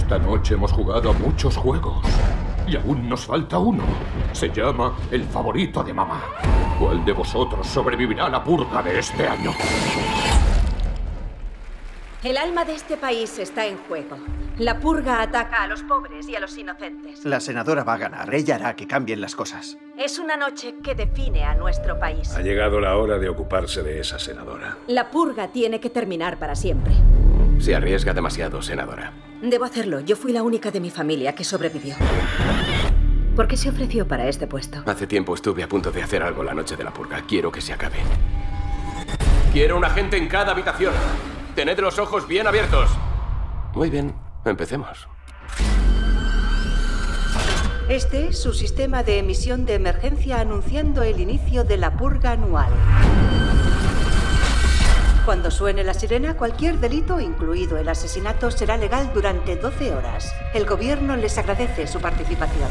Esta noche hemos jugado a muchos juegos y aún nos falta uno. Se llama El favorito de mamá. ¿Cuál de vosotros sobrevivirá a la purga de este año? El alma de este país está en juego. La purga ataca a los pobres y a los inocentes. La senadora va a ganar. Ella hará que cambien las cosas. Es una noche que define a nuestro país. Ha llegado la hora de ocuparse de esa senadora. La purga tiene que terminar para siempre. Se arriesga demasiado, senadora. Debo hacerlo. Yo fui la única de mi familia que sobrevivió. ¿Por qué se ofreció para este puesto? Hace tiempo estuve a punto de hacer algo la noche de la purga. Quiero que se acabe. Quiero un agente en cada habitación. Tened los ojos bien abiertos. Muy bien, empecemos. Este es su sistema de emisión de emergencia anunciando el inicio de la purga anual. Cuando suene la sirena, cualquier delito, incluido el asesinato, será legal durante 12 horas. El gobierno les agradece su participación.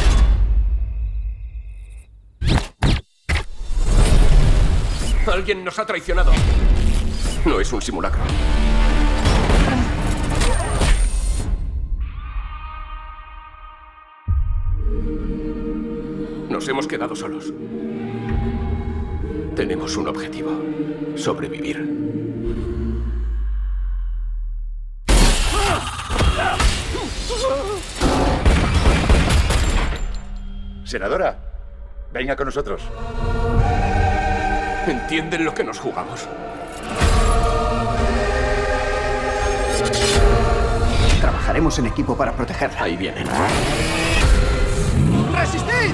Alguien nos ha traicionado. No es un simulacro. Nos hemos quedado solos. Tenemos un objetivo: sobrevivir. Senadora, venga con nosotros. ¿Entienden lo que nos jugamos? Trabajaremos en equipo para protegerla. Ahí vienen. ¡Resistid!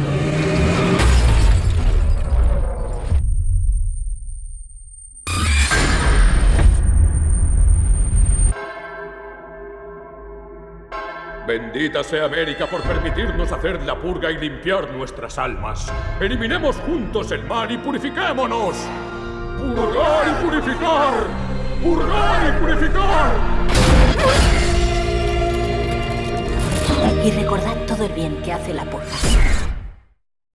Bendita sea América por permitirnos hacer la purga y limpiar nuestras almas. Eliminemos juntos el mal y purifiquémonos. ¡Purgar y purificar! ¡Purgar y purificar! Y recordad todo el bien que hace la purga.